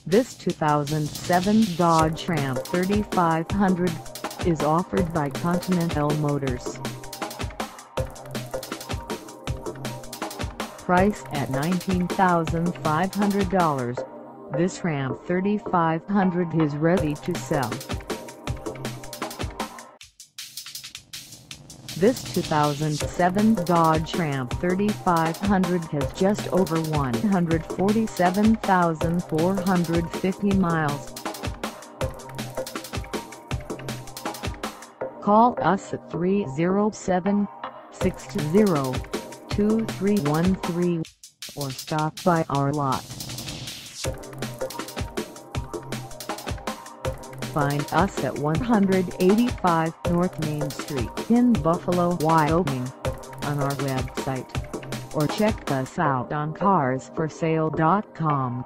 This 2007 Dodge Ram 3500 is offered by Continental Motors. Priced at $19,500, this Ram 3500 is ready to sell. This 2007 Dodge Ram 3500 has just over 147,450 miles. Call us at 307-620-2313 or stop by our lot. Find us at 185 North Main Street in Buffalo, Wyoming, on our website, or check us out on carsforsale.com.